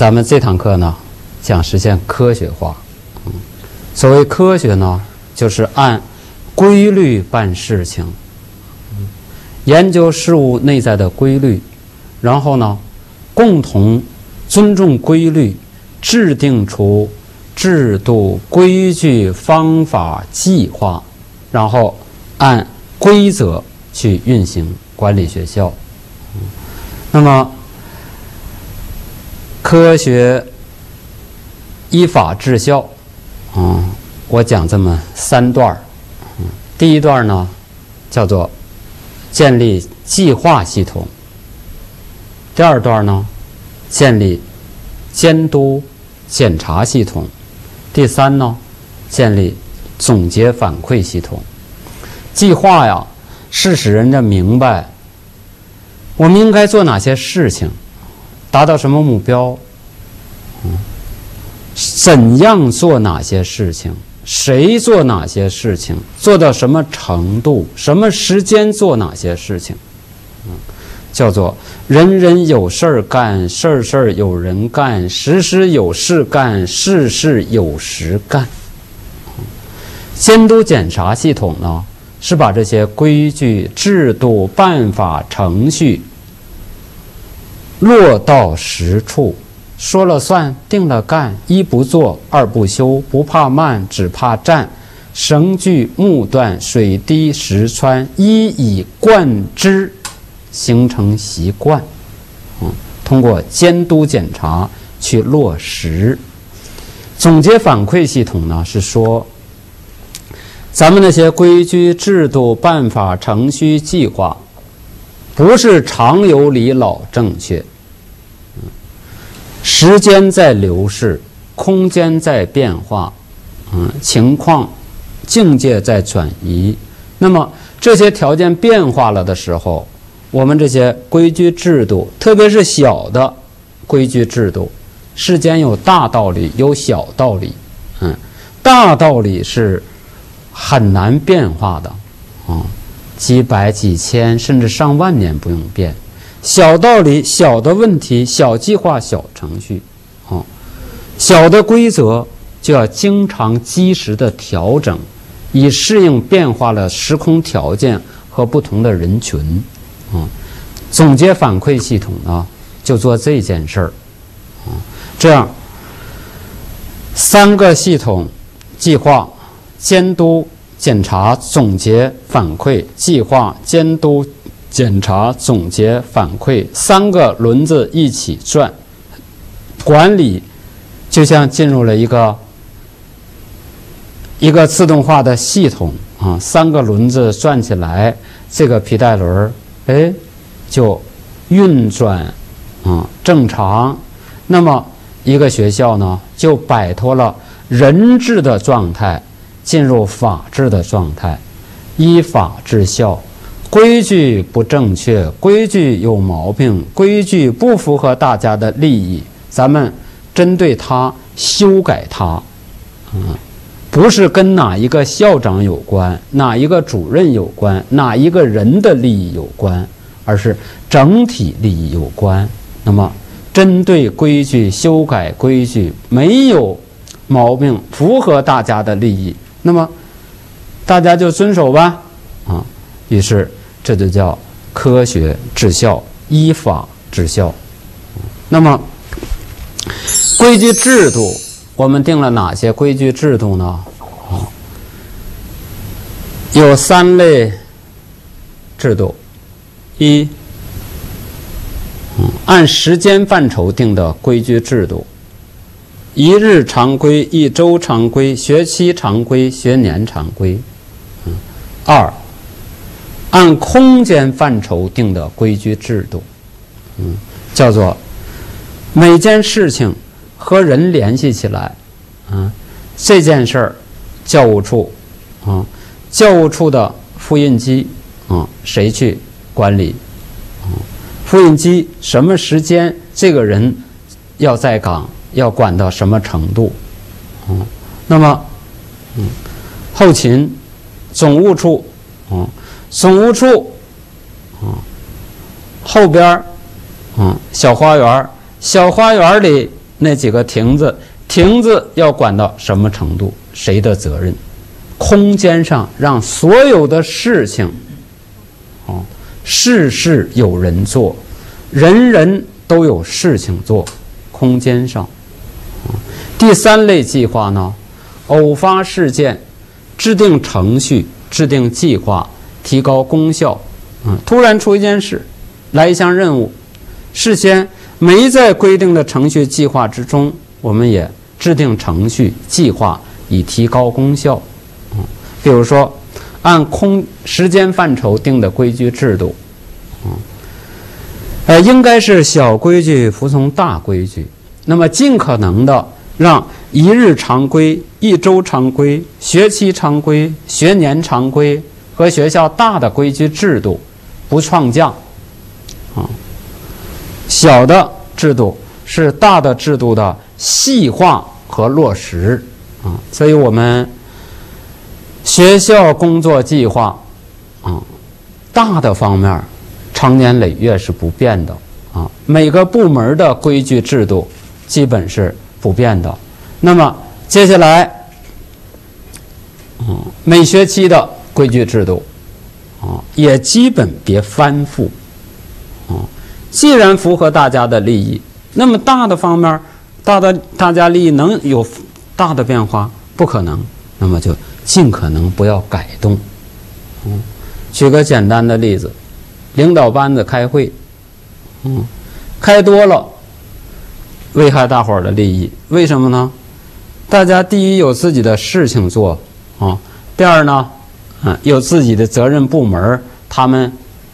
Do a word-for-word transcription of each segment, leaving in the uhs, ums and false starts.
咱们这堂课呢，讲实现科学化。嗯，所谓科学呢，就是按规律办事情，嗯，研究事物内在的规律，然后呢，共同尊重规律，制定出制度、规矩、方法、计划，然后按规则去运行管理学校。嗯，那么科学依法治校，嗯，我讲这么三段。嗯，第一段呢，叫做建立计划系统；第二段呢，建立监督检查系统；第三呢，建立总结反馈系统。计划呀，是使人家明白我们应该做哪些事情，达到什么目标，嗯，怎样做哪些事情，谁做哪些事情，做到什么程度，什么时间做哪些事情，嗯，叫做人人有事儿干，事儿事儿有人干，时时有事干，事事有时干。嗯，监督检查系统呢，是把这些规矩、制度、办法、程序落到实处，说了算，定了干，一不做，二不休，不怕慢，只怕站，绳锯木断，水滴石穿，一以贯之，形成习惯。嗯，通过监督检查去落实。总结反馈系统呢，是说咱们那些规矩、制度、办法、程序、计划，不是常有理老正确。嗯，时间在流逝，空间在变化，嗯，情况、境界在转移。那么这些条件变化了的时候，我们这些规矩制度，特别是小的规矩制度，世间有大道理，有小道理。嗯，大道理是很难变化的，啊，几百、几千，甚至上万年不用变。小道理、小的问题、小计划、小程序，啊，小的规则就要经常及时的调整，以适应变化了时空条件和不同的人群。啊，总结反馈系统呢，就做这件事儿。啊，这样三个系统：计划、监督、检查、总结、反馈。计划、监督、检查、总结、反馈，三个轮子一起转，管理就像进入了一个一个自动化的系统啊，三个轮子转起来，这个皮带轮哎就运转啊正常。那么一个学校呢，就摆脱了人治的状态，进入法治的状态，依法治校。规矩不正确，规矩有毛病，规矩不符合大家的利益，咱们针对它修改它。嗯，不是跟哪一个校长有关，哪一个主任有关，哪一个人的利益有关，而是整体利益有关。那么针对规矩修改规矩，没有毛病，符合大家的利益，那么大家就遵守吧。啊，于是这就叫科学治校，依法治校。那么规矩制度，我们定了哪些规矩制度呢？啊，有三类制度：一，嗯，按时间范畴定的规矩制度，一日常规、一周常规、学期常规、学年常规。嗯，二，按空间范畴定的规矩制度，嗯，叫做每件事情和人联系起来，啊，这件事儿，教务处，啊，教务处的复印机，啊，谁去管理？啊，复印机什么时间，这个人要在岗，要管到什么程度？啊，那么，嗯，后勤，总务处，啊。总务处，啊，后边，嗯，小花园，小花园里那几个亭子，亭子要管到什么程度？谁的责任？空间上让所有的事情，哦，事事有人做，人人都有事情做。空间上，哦、第三类计划呢，偶发事件，制定程序，制定计划，提高功效。嗯，突然出一件事，来一项任务，事先没在规定的程序计划之中，我们也制定程序计划以提高功效。嗯，比如说按空时间范畴定的规矩制度，嗯，呃，应该是小规矩服从大规矩，那么尽可能的让一日常规、一周常规、学期常规、学年常规和学校大的规矩制度不创降。啊，小的制度是大的制度的细化和落实啊，所以我们学校工作计划啊，大的方面长年累月是不变的啊，每个部门的规矩制度基本是不变的。那么接下来，嗯，每学期的规矩制度啊，也基本别翻覆。啊，既然符合大家的利益，那么大的方面，大的大家利益能有大的变化？不可能，那么就尽可能不要改动。嗯，举个简单的例子，领导班子开会，嗯，开多了，危害大伙儿的利益。为什么呢？大家第一有自己的事情做啊，第二呢，嗯，有自己的责任部门，他们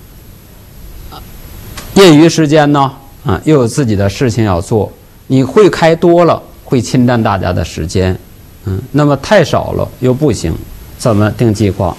业余时间呢，啊，又有自己的事情要做。你会开多了，会侵占大家的时间，嗯，那么太少了又不行，怎么定计划？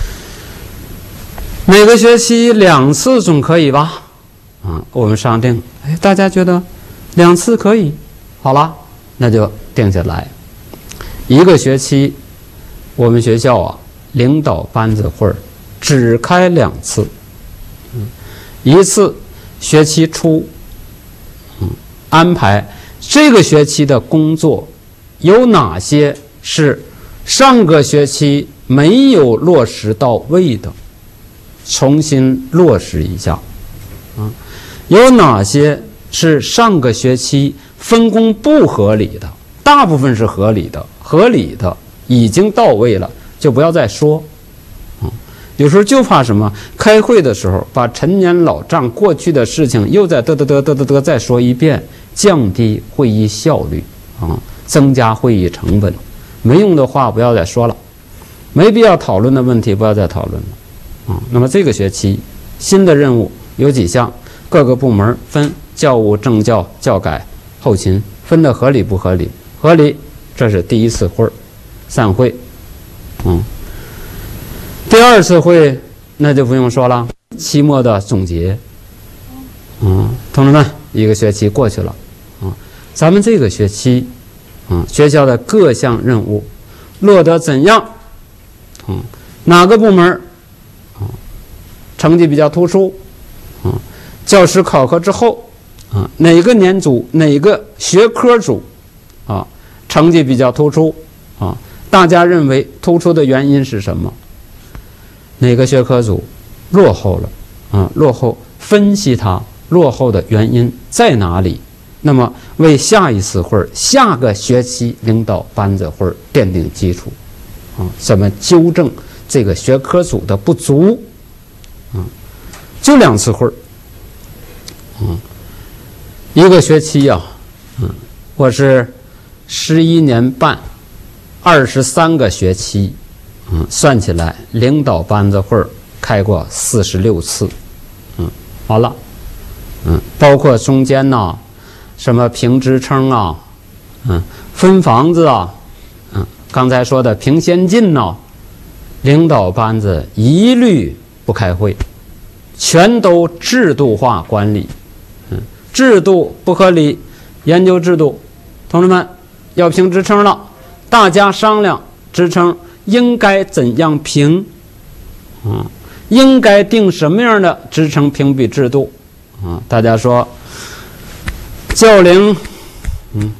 每个学期两次总可以吧？啊，我们商定，哎，大家觉得两次可以，好了，那就定下来。一个学期，我们学校啊，领导班子会只开两次，嗯，一次学期初，嗯，安排这个学期的工作有哪些是上个学期没有落实到位的，重新落实一下。啊，有哪些是上个学期分工不合理的，大部分是合理的，合理的已经到位了，就不要再说。啊，有时候就怕什么？开会的时候把陈年老账、过去的事情又再嘚嘚嘚嘚嘚嘚再说一遍，降低会议效率啊，增加会议成本。没用的话不要再说了，没必要讨论的问题不要再讨论了啊。那么这个学期新的任务有几项？各个部门分教务、政教、教改、后勤，分的合理不合理？合理，这是第一次会，散会。嗯，第二次会那就不用说了，期末的总结。嗯，同志们，一个学期过去了，啊，咱们这个学期，啊，学校的各项任务落得怎样？嗯，哪个部门啊成绩比较突出？啊，教师考核之后，啊，哪个年组哪个学科组，啊，成绩比较突出？啊，大家认为突出的原因是什么？哪个学科组落后了？啊，落后，分析它落后的原因在哪里？那么为下一次会、下个学期领导班子会奠定基础。啊，怎么纠正这个学科组的不足？啊，就两次会。嗯，一个学期啊，嗯，我是十一年半，二十三个学期，嗯，算起来领导班子会开过四十六次，嗯，好了，嗯，包括中间呢，什么评职称啊，嗯，分房子啊，嗯，刚才说的评先进呢，领导班子一律不开会，全都制度化管理。嗯，制度不合理，研究制度。同志们，要评职称了，大家商量职称应该怎样评，啊，应该定什么样的职称评比制度啊？大家说，教龄，嗯，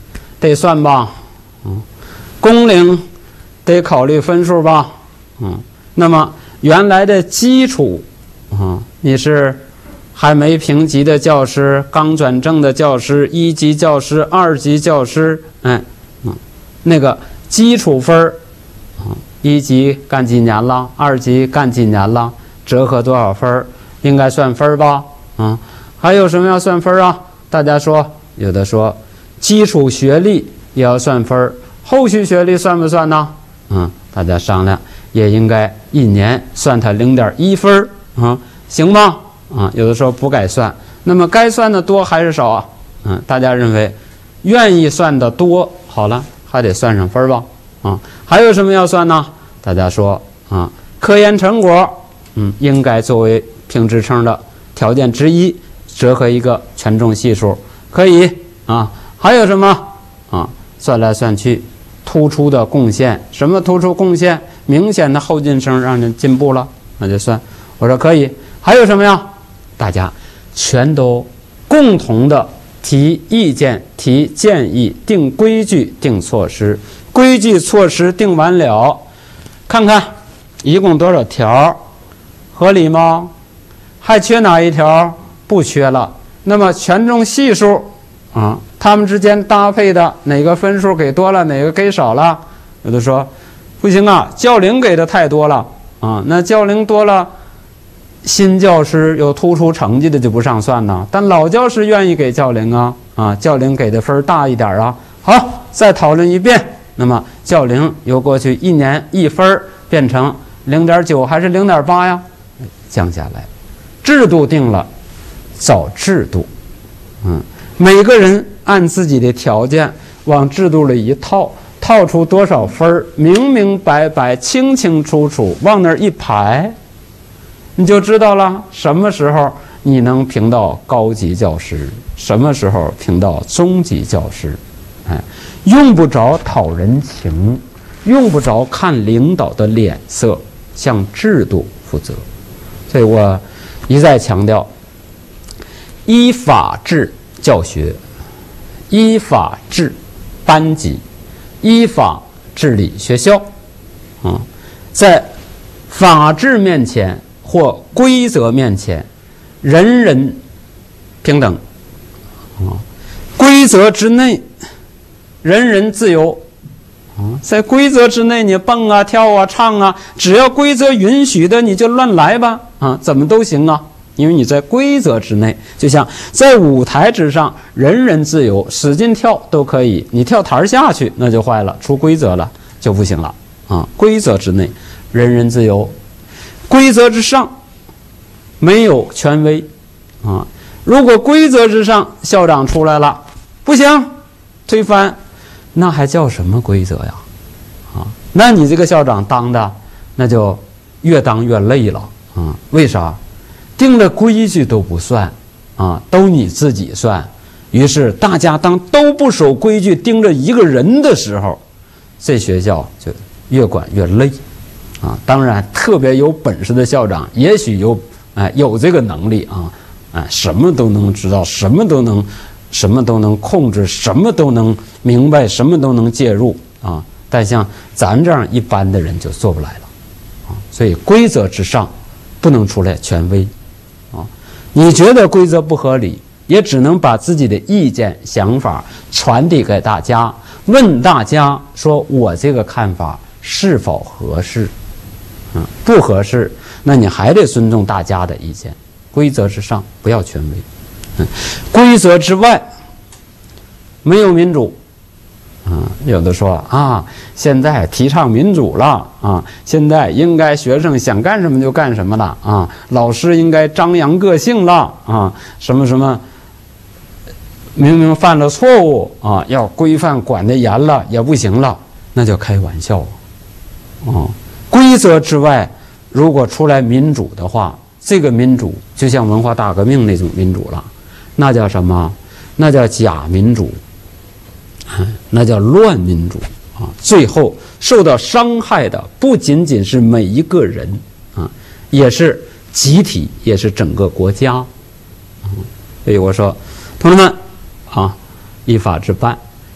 得算吧，嗯，工龄得考虑分数吧，嗯，那么原来的基础啊，你是还没评级的教师，刚转正的教师，一级教师，二级教师，哎，嗯，那个基础分儿啊，一级干几年了，二级干几年了，折合多少分儿，应该算分儿吧，啊，还有什么要算分儿啊？大家说，有的说基础学历也要算分儿，后续学历算不算呢？嗯，大家商量，也应该一年算他零点一分儿啊，行吗？啊，有的时候不该算，那么该算的多还是少啊？嗯，大家认为愿意算的多，好了，还得算上分吧？啊，还有什么要算呢？大家说啊，科研成果，嗯，应该作为评职称的条件之一，折合一个权重系数，可以啊。还有什么啊？算来算去，突出的贡献，什么突出贡献？明显的后进生让人进步了，那就算。我说可以。还有什么呀？大家全都共同的提意见、提建议、定规矩、定措施。规矩措施定完了，看看一共多少条，合理吗？还缺哪一条？不缺了。那么权重系数啊，他们之间搭配的哪个分数给多了，哪个给少了？有的说不行啊，教龄给的太多了啊，那教龄多了。新教师有突出成绩的就不上算呢，但老教师愿意给教龄啊，啊，教龄给的分大一点啊。好，再讨论一遍。那么教龄由过去一年一分变成零点九还是零点八呀？降下来，制度定了，找制度。嗯，每个人按自己的条件往制度里一套，套出多少分，明明白白、清清楚楚，往那儿一排。你就知道了，什么时候你能评到高级教师，什么时候评到中级教师，哎，用不着讨人情，用不着看领导的脸色，向制度负责。所以我一再强调，依法治教学，依法治班级，依法治理学校，啊，在法治面前或规则面前，人人平等啊！规则之内，人人自由啊！在规则之内，你蹦啊、跳啊、唱啊，只要规则允许的，你就乱来吧啊，怎么都行啊！因为你在规则之内，就像在舞台之上，人人自由，使劲跳都可以。你跳台下去，那就坏了，出规则了就不行了啊！规则之内，人人自由。规则之上没有权威啊！如果规则之上校长出来了，不行，推翻，那还叫什么规则呀？啊，那你这个校长当的那就越当越累了啊！为啥？定了规矩都不算啊，都你自己算。于是大家当都不守规矩，盯着一个人的时候，这学校就越管越累。啊，当然，特别有本事的校长，也许有哎、呃、有这个能力啊，哎、呃，什么都能知道，什么都能，什么都能控制，什么都能明白，什么都能介入啊。但像咱这样一般的人就做不来了啊。所以规则之上不能出来权威啊。你觉得规则不合理，也只能把自己的意见、想法传递给大家，问大家说我这个看法是否合适。嗯，不合适，那你还得尊重大家的意见。规则之上不要权威，嗯，规则之外没有民主。嗯，有的说啊，现在提倡民主了啊，现在应该学生想干什么就干什么了啊，老师应该张扬个性了啊，什么什么，明明犯了错误啊，要规范管得严了也不行了，那就开玩笑啊。规则之外，如果出来民主的话，这个民主就像文化大革命那种民主了，那叫什么？那叫假民主，那叫乱民主啊！最后受到伤害的不仅仅是每一个人啊，也是集体，也是整个国家。所以我说，同志们啊，依法治办，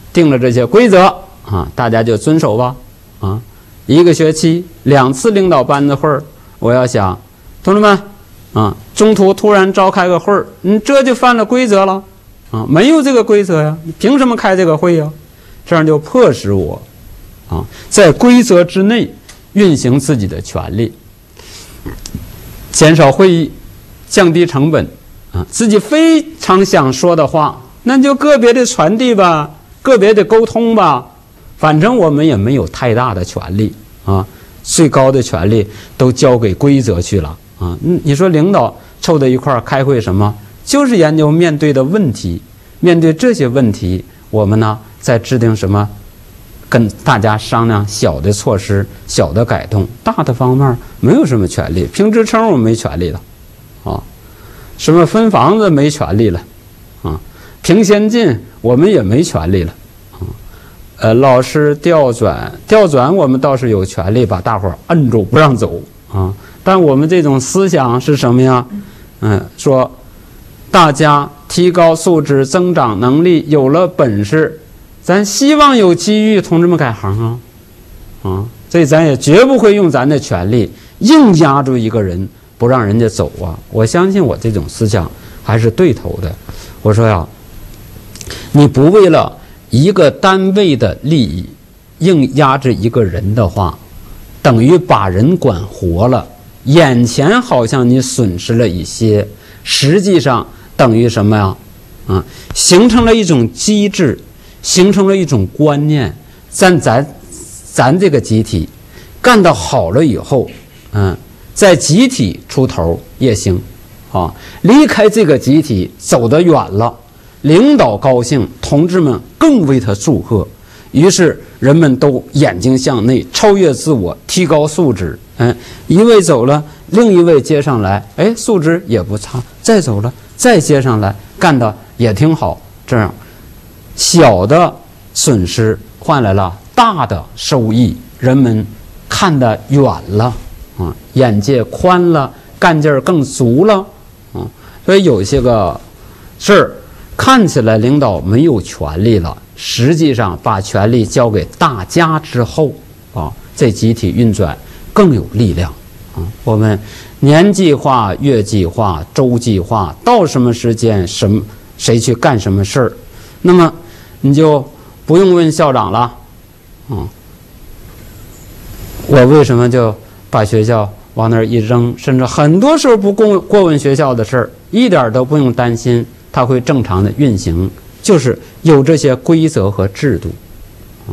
定了这些规则啊，大家就遵守吧啊。一个学期两次领导班子会儿，我要想，同志们啊，中途突然召开个会儿，你这就犯了规则了啊，没有这个规则呀，你凭什么开这个会呀？这样就迫使我啊，在规则之内运行自己的权利，减少会议，降低成本啊，自己非常想说的话，那就个别的传递吧，个别的沟通吧，反正我们也没有太大的权利啊，最高的权利都交给规则去了啊。你说领导凑在一块儿开会什么，就是研究面对的问题，面对这些问题，我们呢再制定什么，跟大家商量小的措施、小的改动，大的方面没有什么权利。评职称我们没权利了啊，什么分房子没权利了啊，评先进我们也没权利了啊。呃，老师调转调转我们倒是有权利把大伙儿摁住不让走啊，但我们这种思想是什么呀？嗯，说大家提高素质、增长能力，有了本事，咱希望有机遇，同志们改行啊，啊，所以咱也绝不会用咱的权利硬压住一个人，不让人家走啊。我相信我这种思想还是对头的。我说呀，你不为了一个单位的利益硬压着一个人的话，等于把人管活了。眼前好像你损失了一些，实际上等于什么呀？啊，形成了一种机制，形成了一种观念。咱咱咱这个集体干得好了以后，嗯，在集体出头也行啊。离开这个集体走得远了，领导高兴，同志们更为他祝贺。于是人们都眼睛向内，超越自我，提高素质。嗯，一位走了，另一位接上来，哎，素质也不差，再走了，再接上来，干的也挺好。这样，小的损失换来了大的收益，人们看得远了啊，眼界宽了，干劲儿更足了啊。所以有些个事儿看起来领导没有权利了，实际上把权力交给大家之后啊，这集体运转更有力量啊。我们年计划、月计划、周计划，到什么时间什么谁去干什么事儿，那么你就不用问校长了啊。我为什么就把学校往那儿一扔，甚至很多时候不过过问学校的事儿，一点都不用担心它会正常的运行，就是有这些规则和制度啊。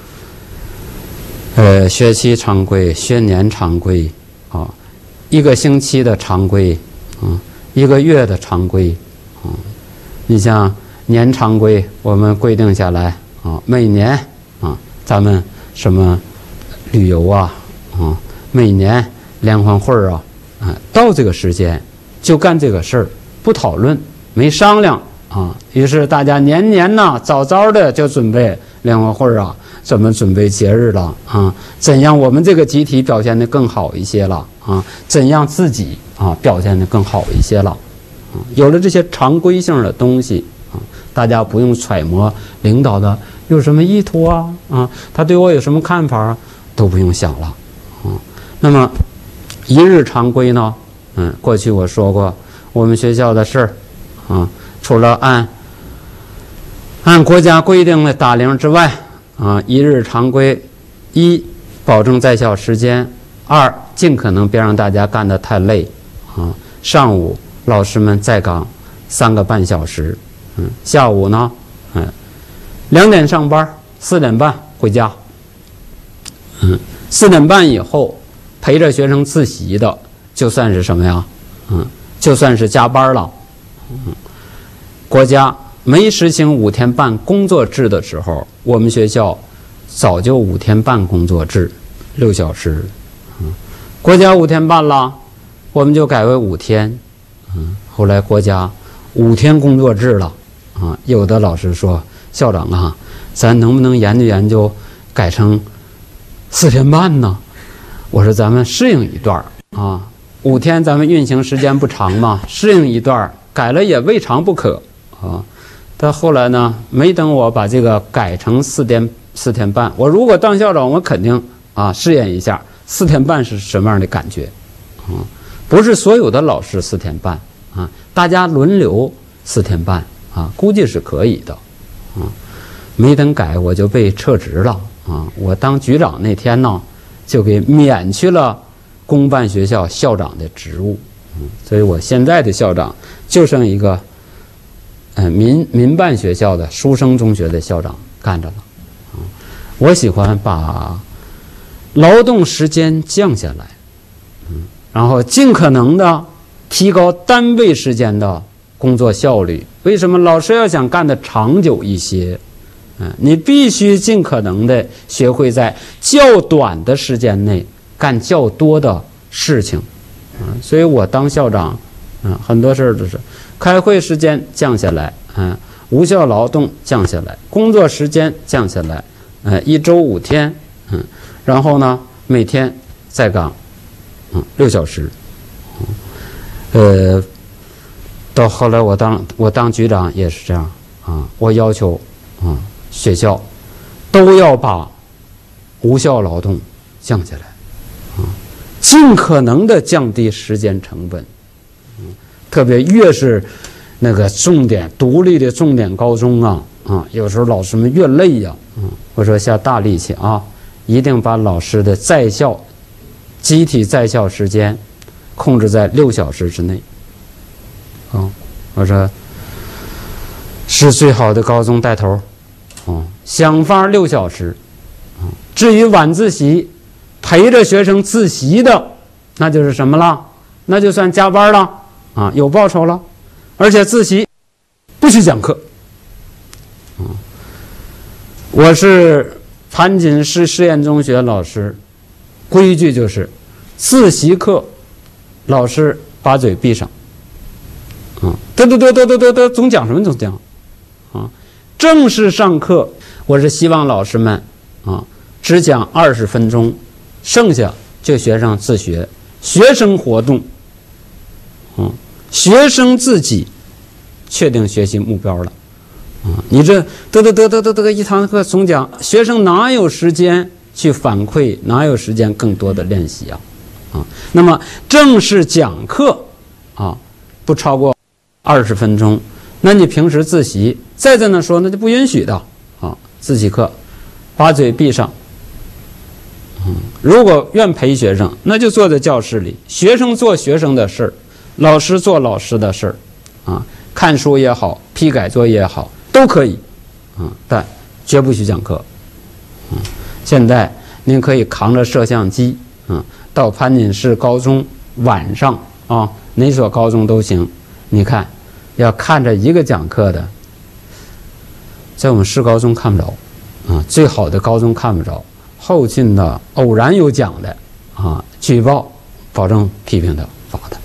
呃，学期常规、学年常规啊，一个星期的常规啊，一个月的常规啊。你像年常规，我们规定下来啊，每年啊，咱们什么旅游啊啊，每年联欢会啊啊，到这个时间就干这个事儿，不讨论，没商量啊。于是大家年年呢，早早的就准备联欢会啊。怎么准备节日了啊？怎样我们这个集体表现得更好一些了啊？怎样自己啊表现得更好一些了啊？有了这些常规性的东西啊，大家不用揣摩领导的有什么意图啊啊，他对我有什么看法啊，都不用想了啊。那么一日常规呢？嗯，过去我说过，我们学校的事儿啊，除了按按国家规定的打铃之外。啊，一日常规：一，保证在校时间；二，尽可能别让大家干得太累。啊，上午老师们在岗三个半小时，嗯，下午呢，嗯，两点上班，四点半回家。嗯，四点半以后陪着学生自习的，就算是什么呀？嗯，就算是加班了。嗯，国家没实行五天半工作制的时候，我们学校早就五天半工作制，六小时。嗯，国家五天半了，我们就改为五天。嗯，后来国家五天工作制了。啊，有的老师说，校长啊，咱能不能研究研究，改成四天半呢？我说咱们适应一段啊，五天咱们运行时间不长嘛，适应一段，改了也未尝不可啊。 到后来呢，没等我把这个改成四天四天半，我如果当校长，我肯定啊试验一下四天半是什么样的感觉，啊，不是所有的老师四天半啊，大家轮流四天半啊，估计是可以的，啊，没等改我就被撤职了啊，我当局长那天呢，就给免去了公办学校校长的职务，嗯，所以我现在的校长就剩一个。呃，民民办学校的书生中学的校长干着了，啊，我喜欢把劳动时间降下来，嗯，然后尽可能的提高单位时间的工作效率。为什么老师要想干得长久一些？嗯，你必须尽可能的学会在较短的时间内干较多的事情，嗯，所以我当校长，嗯，很多事儿都是。开会时间降下来，嗯，无效劳动降下来，工作时间降下来，呃，一周五天，嗯，然后呢，每天在岗，嗯，六小时，呃，到后来我当我当局长也是这样啊，我要求啊，学校都要把无效劳动降下来，啊，尽可能的降低时间成本。特别越是那个重点独立的重点高中啊啊，有时候老师们越累呀，嗯，我说下大力气啊，一定把老师的在校集体在校时间控制在六小时之内。啊，我说是最好的高中带头，啊，想法六小时，啊，至于晚自习陪着学生自习的，那就是什么了？那就算加班了。啊，有报酬了，而且自习不许讲课。啊，我是盘锦市实验中学老师，规矩就是自习课老师把嘴闭上。啊，得得得得得得得，总讲什么总讲。啊，正式上课，我是希望老师们啊只讲二十分钟，剩下就学生自学，学生活动。嗯，学生自己确定学习目标了，啊，你这得得得得得得一堂课总讲，学生哪有时间去反馈，哪有时间更多的练习啊？啊，那么正式讲课啊，不超过二十分钟，那你平时自习再在那说，那就不允许的啊。自习课把嘴闭上，嗯，如果愿陪学生，那就坐在教室里，学生做学生的事儿。老师做老师的事儿，啊，看书也好，批改作业也好，都可以，啊，但绝不许讲课。嗯，现在您可以扛着摄像机，啊，到盘锦市高中晚上啊，哪所高中都行。你看，要看着一个讲课的，在我们市高中看不着，啊，最好的高中看不着，后进的偶然有讲的，啊，举报，保证批评他，罚他。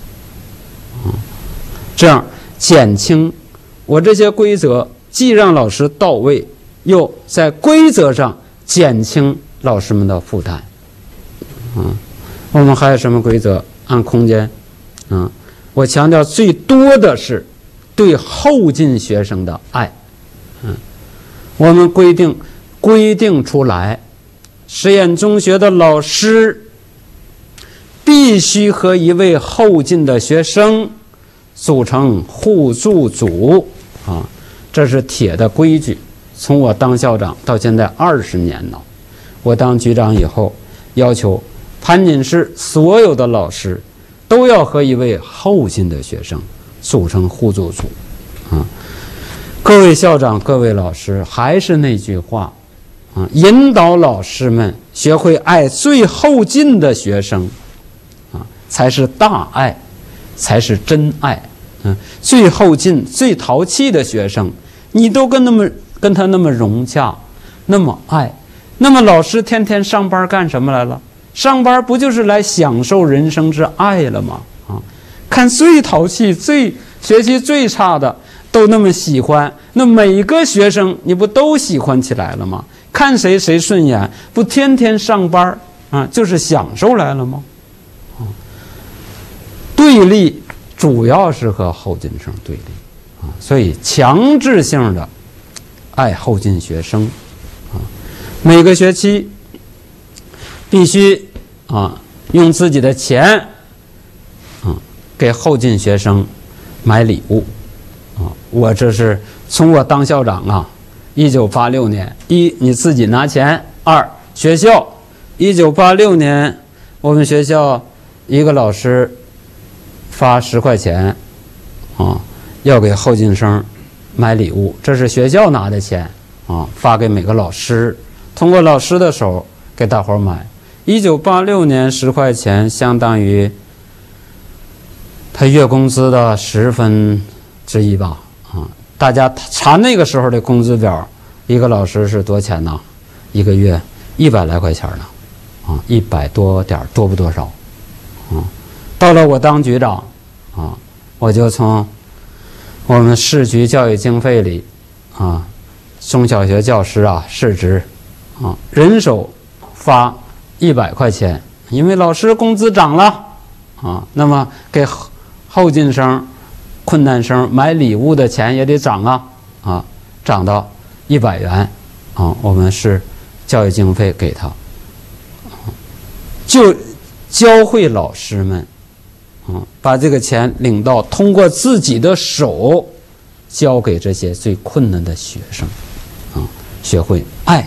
这样减轻我这些规则，既让老师到位，又在规则上减轻老师们的负担。嗯，我们还有什么规则？按空间，嗯，我强调最多的是对后进学生的爱。嗯，我们规定规定出来，实验中学的老师必须和一位后进的学生组成互助组啊，这是铁的规矩。从我当校长到现在二十年了，我当局长以后，要求盘锦市所有的老师都要和一位后进的学生组成互助组啊。各位校长、各位老师，还是那句话啊，引导老师们学会爱最后进的学生啊，才是大爱，才是真爱。嗯，最后进、最淘气的学生，你都跟那么跟他那么融洽，那么爱，那么老师天天上班干什么来了？上班不就是来享受人生之爱了吗？啊，看最淘气、最学习最差的都那么喜欢，那每个学生你不都喜欢起来了吗？看谁谁顺眼，不天天上班啊，就是享受来了吗？啊，对立主要是和后进生对立啊，所以强制性的爱后进学生啊，每个学期必须啊用自己的钱啊给后进学生买礼物啊。我这是从我当校长啊，一九八六年，一你自己拿钱，二学校，一九八六年我们学校一个老师发十块钱啊，要给后进生买礼物，这是学校拿的钱啊，发给每个老师，通过老师的手给大伙儿买。一九八六年十块钱相当于他月工资的十分之一吧啊！大家查那个时候的工资表，一个老师是多钱呢？一个月一百来块钱呢啊，一百多点多不多少啊？到了我当局长啊，我就从我们市局教育经费里啊，中小学教师啊市职啊人手发一百块钱，因为老师工资涨了啊，那么给后进生、困难生买礼物的钱也得涨啊啊，涨到一百元啊，我们是教育经费给他，就教会老师们啊，把这个钱领到，通过自己的手交给这些最困难的学生啊，学会爱。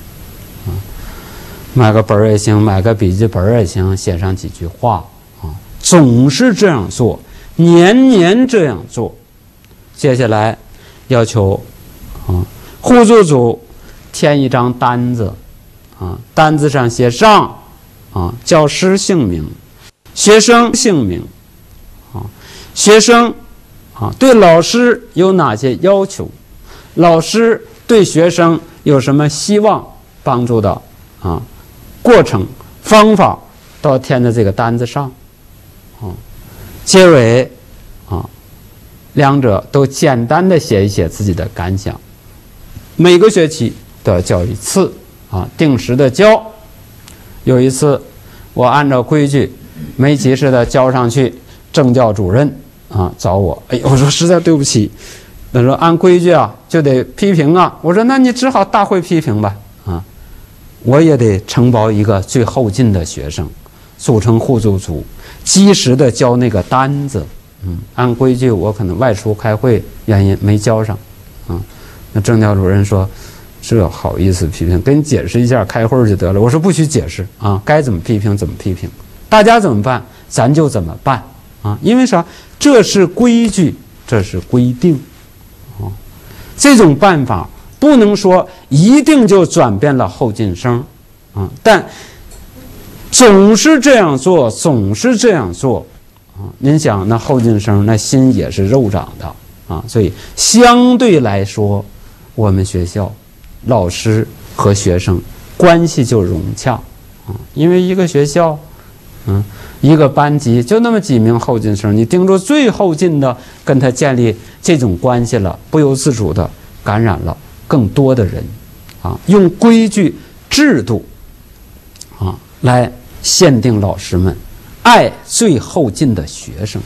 买个本儿也行，买个笔记本儿也行，写上几句话啊，总是这样做，年年这样做。接下来要求啊，互助组填一张单子啊，单子上写上啊教师姓名、学生姓名啊，学生啊对老师有哪些要求，老师对学生有什么希望帮助的啊。过程方法都填在这个单子上啊，结尾啊，两者都简单的写一写自己的感想。每个学期都要交一次啊，定时的交。有一次我按照规矩没及时的交上去，政教主任啊找我，哎，我说实在对不起，他说按规矩啊就得批评啊，我说那你只好大会批评吧啊。我也得承包一个最后进的学生，组成互助组，及时的交那个单子。嗯，按规矩我可能外出开会原因没交上，啊，那政教主任说，这好意思批评，跟你解释一下，开会就得了。我说不许解释啊，该怎么批评怎么批评，大家怎么办咱就怎么办啊，因为啥？这是规矩，这是规定，啊，这种办法。不能说一定就转变了后进生啊，但总是这样做，总是这样做啊。您想，那后进生那心也是肉长的啊，所以相对来说，我们学校老师和学生关系就融洽啊，因为一个学校，嗯，一个班级就那么几名后进生，你盯住最后进的，跟他建立这种关系了，不由自主的感染了更多的人啊，用规矩制度啊来限定老师们爱最后进的学生。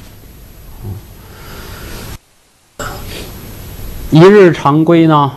一日常规呢，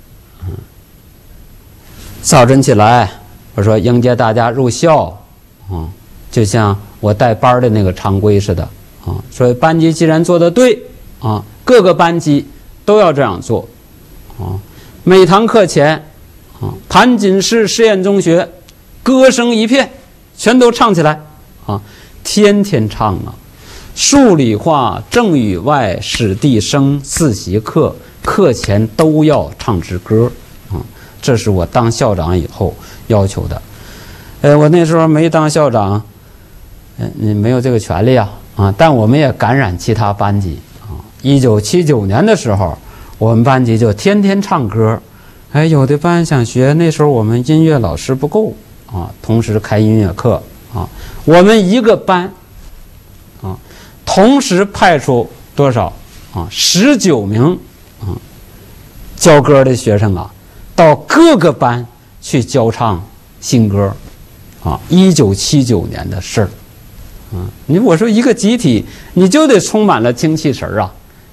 早晨起来我说迎接大家入校啊，就像我带班的那个常规似的啊，所以班级既然做得对啊，各个班级都要这样做啊。每堂课前啊，盘锦市实验中学歌声一片，全都唱起来啊，天天唱啊。数理化、政语外、史地生自习课课前都要唱支歌啊，这是我当校长以后要求的。呃，我那时候没当校长，呃，你没有这个权利啊啊，但我们也感染其他班级啊。一九七九年的时候。我们班级就天天唱歌，哎，有的班想学，那时候我们音乐老师不够啊，同时开音乐课啊，我们一个班啊，同时派出多少啊？十九名啊，教歌的学生啊，到各个班去教唱新歌啊。一九七九年的事儿啊，你我说一个集体，你就得充满了精气神啊。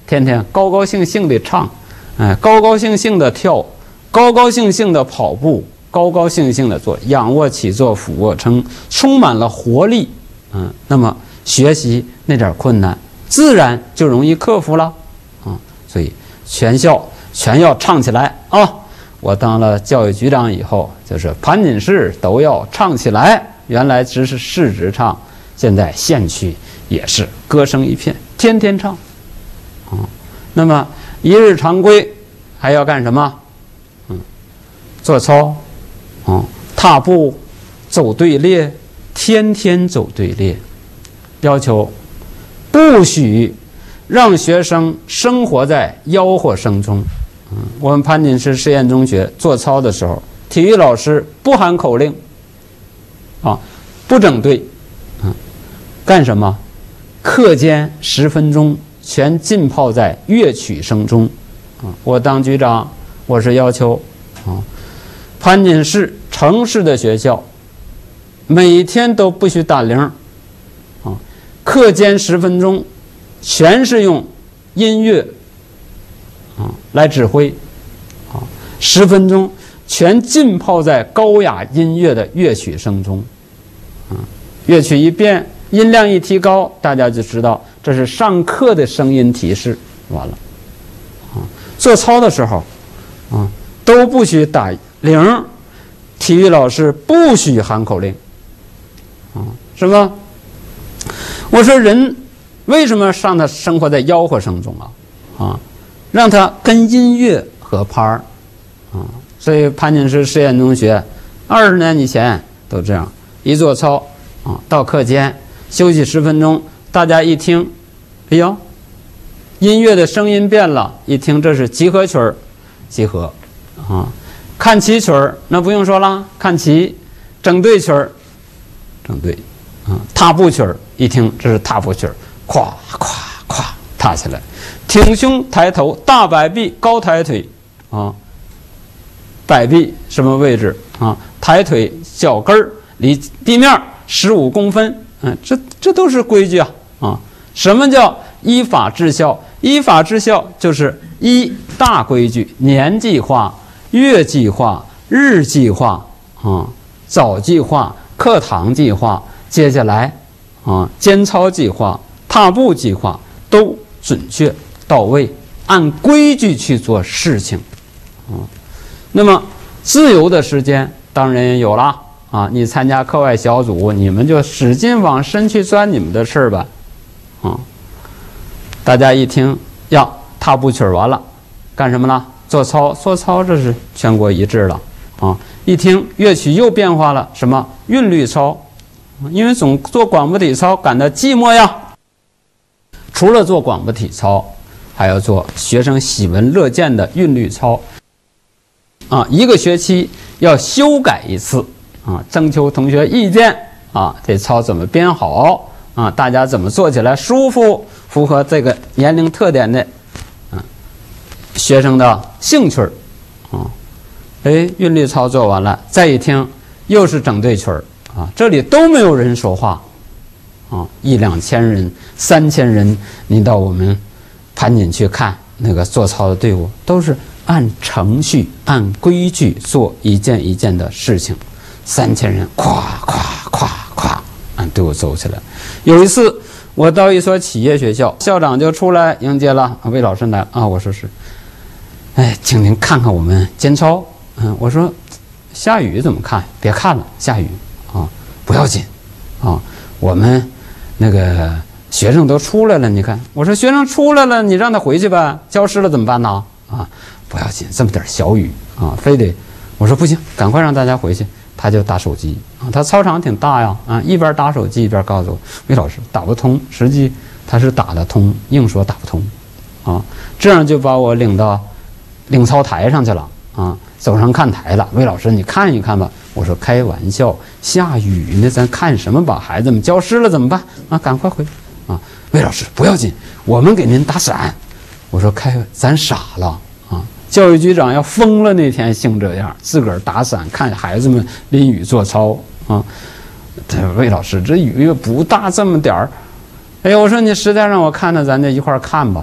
天天高高兴兴的唱，哎，高高兴兴的跳，高高兴兴的跑步，高高兴兴的做仰卧起坐、俯卧撑，充满了活力。嗯，那么学习那点困难，自然就容易克服了。啊，所以全校全要唱起来啊！我当了教育局长以后，就是盘锦市都要唱起来。原来只是市直唱，现在县区也是歌声一片，天天唱。啊，那么一日常规还要干什么？嗯，做操，啊，踏步，走队列，天天走队列。要求不许让学生生活在吆喝声中。嗯，我们盘锦市实验中学做操的时候，体育老师不喊口令，啊，不整队，啊，干什么？课间十分钟全浸泡在乐曲声中。啊，我当局长，我是要求，啊，盘锦市城市的学校，每天都不许打铃，啊，课间十分钟全是用音乐啊来指挥，啊，十分钟全浸泡在高雅音乐的乐曲声中，啊，乐曲一变，音量一提高，大家就知道这是上课的声音提示，完了，啊，做操的时候，啊，都不许打铃，体育老师不许喊口令，啊，是吧？我说人为什么让他生活在吆喝声中啊？啊，让他跟音乐合拍儿啊！所以盘锦市实验中学二十年以前都这样，一做操啊，到课间休息十分钟，大家一听，哎呦，音乐的声音变了，一听这是集合曲儿，集合啊，看齐曲儿那不用说了，看齐，整队曲儿，整队啊，踏步曲儿，一听这是踏步曲儿。咵咵咵踏起来，挺胸抬头，大摆臂，高抬腿，啊，摆臂什么位置啊？抬腿脚跟儿离地面十五公分，嗯，这这都是规矩啊啊！什么叫依法治校？依法治校就是依大规矩，年计划、月计划、日计划啊，早计划、课堂计划，接下来啊，间操计划。踏步计划都准确到位，按规矩去做事情，啊，那么自由的时间当然也有了啊！你参加课外小组，你们就使劲往深去钻你们的事儿吧，啊！大家一听呀，踏步曲完了，干什么了？做操，做操，这是全国一致了啊！一听乐曲又变化了，什么韵律操？因为总做广播体操感到寂寞呀。除了做广播体操，还要做学生喜闻乐见的韵律操，啊，一个学期要修改一次，啊，征求同学意见，啊，这操怎么编好，啊，大家怎么做起来舒服，符合这个年龄特点的，啊，学生的兴趣，啊，哎，韵律操做完了，再一听又是整队曲儿，啊，这里都没有人说话。啊，一两千人、三千人，你到我们盘锦去看那个做操的队伍，都是按程序、按规矩做一件一件的事情。三千人，咵咵咵咵，按队伍走起来。有一次，我到一所企业学校，校长就出来迎接了，魏老师来了啊，我说是，哎，请您看看我们间操。嗯，我说下雨怎么看？别看了，下雨啊，不要紧啊，我们。那个学生都出来了，你看，我说学生出来了，你让他回去吧，教室了怎么办呢？啊，不要紧，这么点小雨啊，非得，我说不行，赶快让大家回去。他就打手机啊，他操场挺大呀，啊，一边打手机一边告诉我，魏老师打不通，实际他是打得通，硬说打不通，啊，这样就把我领到领操台上去了啊，走上看台了，魏老师你看一看吧。我说开玩笑，下雨呢，咱看什么？把孩子们浇湿了怎么办？啊，赶快回啊！魏老师不要紧，我们给您打伞。我说开，咱傻了啊！教育局长要疯了，那天兴这样，自个儿打伞看孩子们淋雨做操啊！这魏老师这雨又不大，这么点儿。哎呀，我说你实在让我看着，咱就一块儿看吧。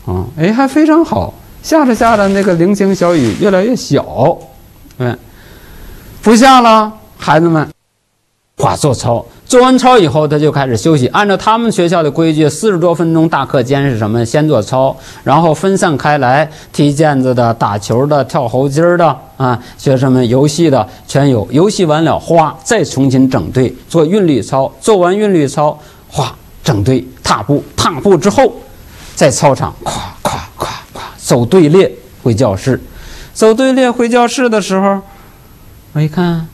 啊，哎，还非常好。下着下着，那个零星小雨越来越小，嗯，不下了，孩子们，哗做操。做完操以后，他就开始休息。按照他们学校的规矩，四十多分钟大课间是什么？先做操，然后分散开来，踢毽子的、打球的、跳猴筋的啊，学生们游戏的全有。游戏完了，哗，再重新整队做韵律操。做完韵律操，哗，整队踏步。踏步之后，在操场咵咵咵咵走队列回教室。走队列回教室的时候，我一看。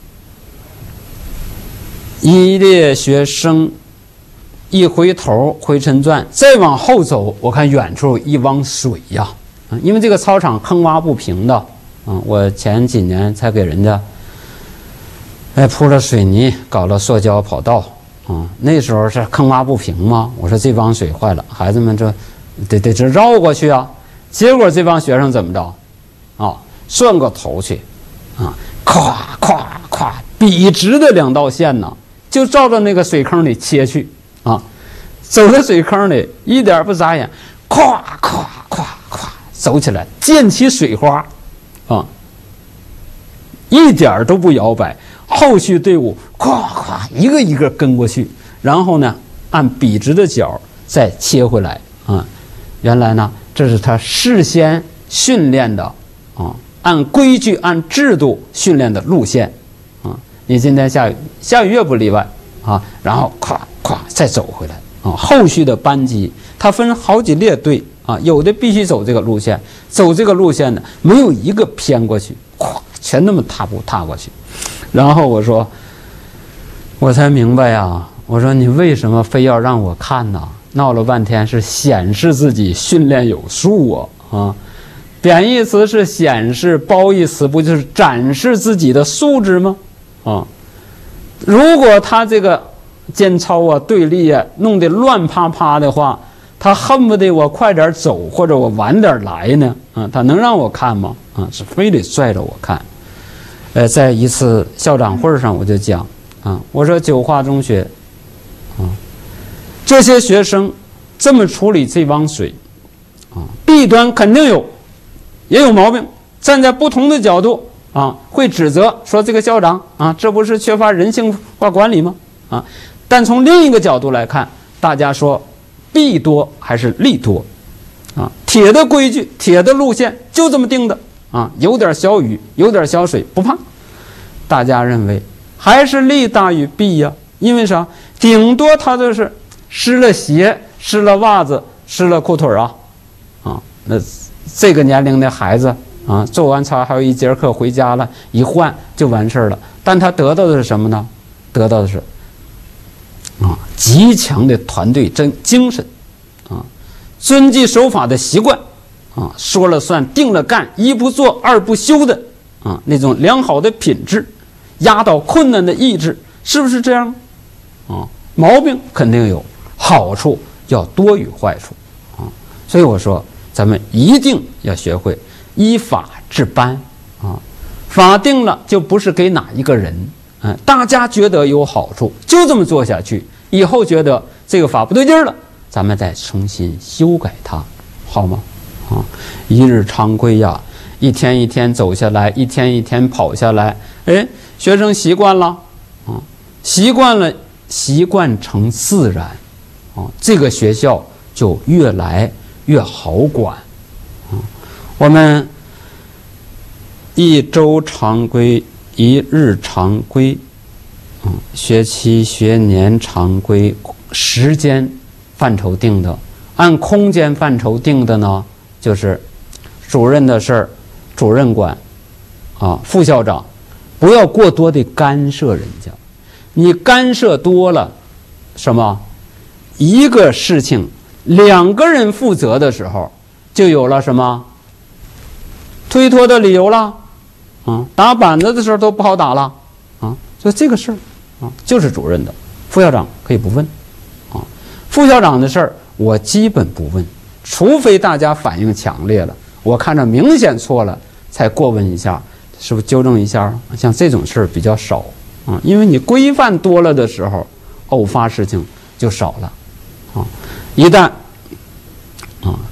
一列学生一回头回尘转，再往后走，我看远处一汪水呀，啊，因为这个操场坑洼不平的，啊，我前几年才给人家，哎铺了水泥，搞了塑胶跑道，啊，那时候是坑洼不平嘛，我说这汪水坏了，孩子们这得得这绕过去啊，结果这帮学生怎么着，啊，转过头去，啊，咵咵咵，笔直的两道线呢。就照着那个水坑里切去啊，走在水坑里一点不眨眼，咵咵咵咵走起来，溅起水花啊，一点都不摇摆。后续队伍咵咵一个一个跟过去，然后呢按笔直的角再切回来啊。原来呢这是他事先训练的啊，按规矩按制度训练的路线。你今天下雨，下雨也不例外啊。然后咵咵再走回来啊。后续的班级它分好几列队啊，有的必须走这个路线，走这个路线的没有一个偏过去，咵全那么踏步踏过去。然后我说，我才明白呀，我说你为什么非要让我看呢？闹了半天是显示自己训练有素啊啊。贬义词是显示，褒义词不就是展示自己的素质吗？啊，如果他这个间操啊、对立啊弄得乱趴趴的话，他恨不得我快点走或者我晚点来呢。啊，他能让我看吗？啊，是非得拽着我看。呃，在一次校长会上我就讲啊，我说九华中学啊，这些学生这么处理这汪水啊，弊端肯定有，也有毛病。站在不同的角度。啊，会指责说这个校长啊，这不是缺乏人性化管理吗？啊，但从另一个角度来看，大家说弊多还是利多？啊，铁的规矩、铁的路线就这么定的啊，有点小雨、有点小水不怕。大家认为还是利大于弊呀，因为啥？顶多他就是湿了鞋、湿了袜子、湿了裤腿啊，啊，那这个年龄的孩子。啊，做完操还有一节课回家了，一换就完事儿了。但他得到的是什么呢？得到的是啊极强的团队真精神，啊，遵纪守法的习惯，啊，说了算，定了干，一不做二不休的啊那种良好的品质，压倒困难的意志，是不是这样？啊，毛病肯定有，好处要多于坏处啊。所以我说，咱们一定要学会。依法治班啊，法定了就不是给哪一个人，嗯，大家觉得有好处，就这么做下去。以后觉得这个法不对劲儿了，咱们再重新修改它，好吗？啊，一日常规呀，一天一天走下来，一天一天跑下来，哎，学生习惯了啊，习惯了，习惯成自然啊，这个学校就越来越好管。我们一周常规、一日常规，嗯，学期、学年常规，时间范畴定的，按空间范畴定的呢，就是主任的事儿，主任管，啊，副校长不要过多的干涉人家，你干涉多了，什么？一个事情两个人负责的时候，就有了什么？推脱的理由了，啊，打板子的时候都不好打了，啊，所以这个事儿，啊，就是主任的，副校长可以不问，啊，副校长的事儿我基本不问，除非大家反应强烈了，我看着明显错了才过问一下，是不是纠正一下？像这种事儿比较少，啊，因为你规范多了的时候，偶发事情就少了，啊，一旦啊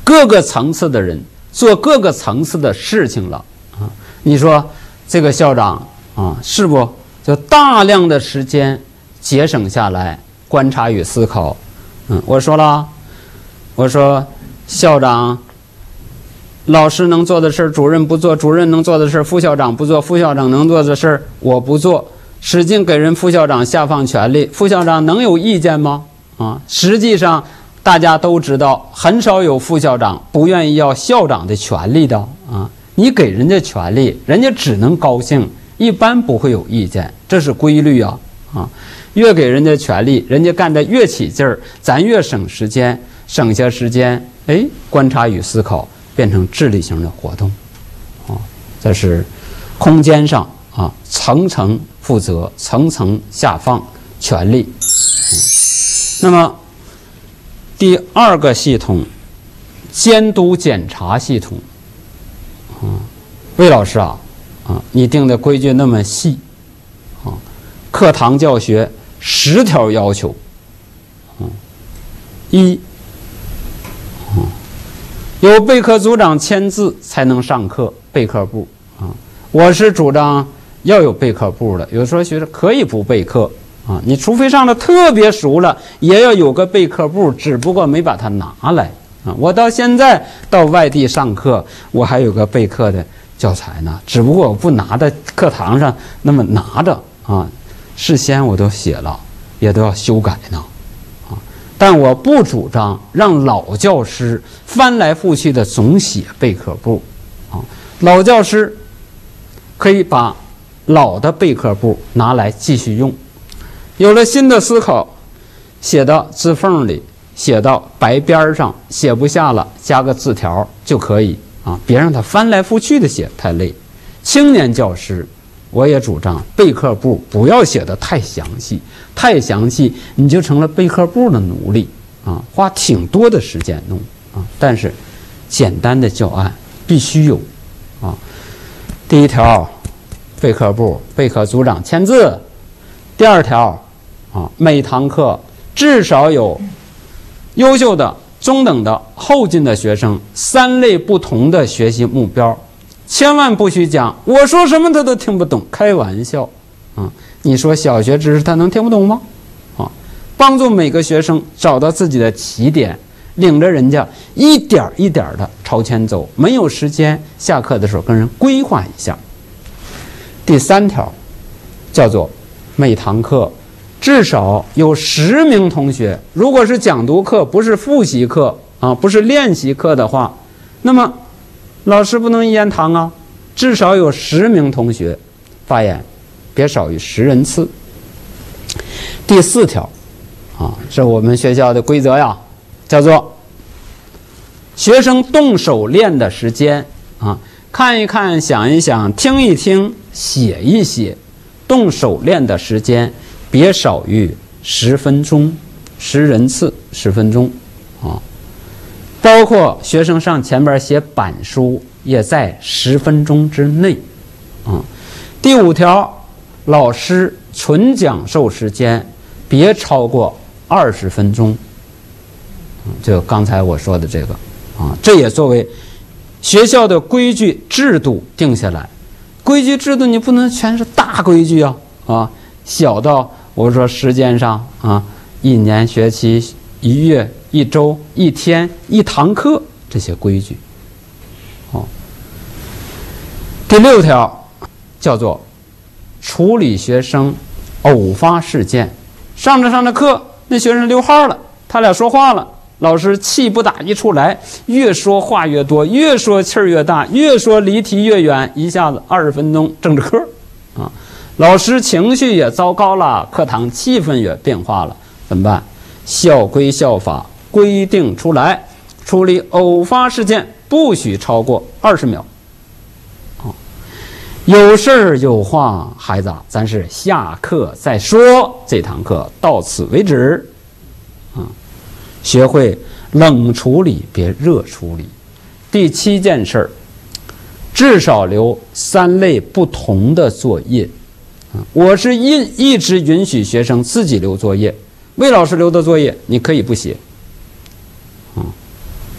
各个层次的人做各个层次的事情了啊。你说这个校长啊，是不就大量的时间节省下来观察与思考？嗯，我说了，我说校长。老师能做的事儿，主任不做；主任能做的事儿，副校长不做；副校长能做的事儿，我不做。使劲给人副校长下放权力，副校长能有意见吗？啊，实际上大家都知道，很少有副校长不愿意要校长的权利的啊。你给人家权利，人家只能高兴，一般不会有意见，这是规律啊啊！越给人家权利，人家干得越起劲儿，咱越省时间，省下时间，哎，观察与思考。变成智力型的活动，啊，这是空间上啊层层负责、层层下放权力。嗯、那么第二个系统，监督检查系统。啊，魏老师啊，啊，你定的规矩那么细，啊，课堂教学十条要求，嗯、啊，一。有备课组长签字才能上课，备课部啊，我是主张要有备课部的。有时候学生可以不备课啊，你除非上的特别熟了，也要有个备课部，只不过没把它拿来啊。我到现在到外地上课，我还有个备课的教材呢，只不过我不拿在课堂上那么拿着啊，事先我都写了，也都要修改呢。但我不主张让老教师翻来覆去的总写备课部，啊，老教师可以把老的备课部拿来继续用，有了新的思考，写到字缝里，写到白边上，写不下了加个字条就可以啊，别让他翻来覆去的写，太累。青年教师，我也主张备课部不要写得太详细，太详细你就成了备课部的奴隶啊，花挺多的时间弄啊。但是简单的教案必须有啊。第一条，备课部备课组长签字；第二条啊，每堂课至少有优秀的、中等的、后进的学生三类不同的学习目标。千万不许讲我说什么他都听不懂，开玩笑啊！你说小学知识他能听不懂吗？啊，帮助每个学生找到自己的起点，领着人家一点一点的朝前走，没有时间下课的时候跟人规划一下。第三条叫做每堂课至少有十名同学，如果是讲读课不是复习课啊，不是练习课的话，那么老师不能一言堂啊，至少有十名同学发言，别少于十人次。第四条啊，是我们学校的规则呀，叫做学生动手练的时间啊，看一看，想一想，听一听，写一写，动手练的时间别少于十分钟，十人次，十分钟啊。包括学生上前边写板书也在十分钟之内啊。第五条，老师纯讲授时间别超过二十分钟，就刚才我说的这个啊，这也作为学校的规矩制度定下来。规矩制度你不能全是大规矩啊啊，小到我说时间上啊，一年学期一月一周一天一堂课这些规矩。哦，第六条叫做处理学生偶发事件。上着上着课，那学生溜号了，他俩说话了，老师气不打一处来，越说话越多，越说气儿越大，越说离题越远，一下子二十分钟政治课啊，老师情绪也糟糕了，课堂气氛也变化了，怎么办？校规校法规定出来，处理偶发事件不许超过二十秒。啊，有事儿有话，孩子，咱是下课再说，这堂课到此为止。啊，学会冷处理，别热处理。第七件事儿，至少留三类不同的作业。啊，我是一一直允许学生自己留作业。魏老师留的作业你可以不写，嗯，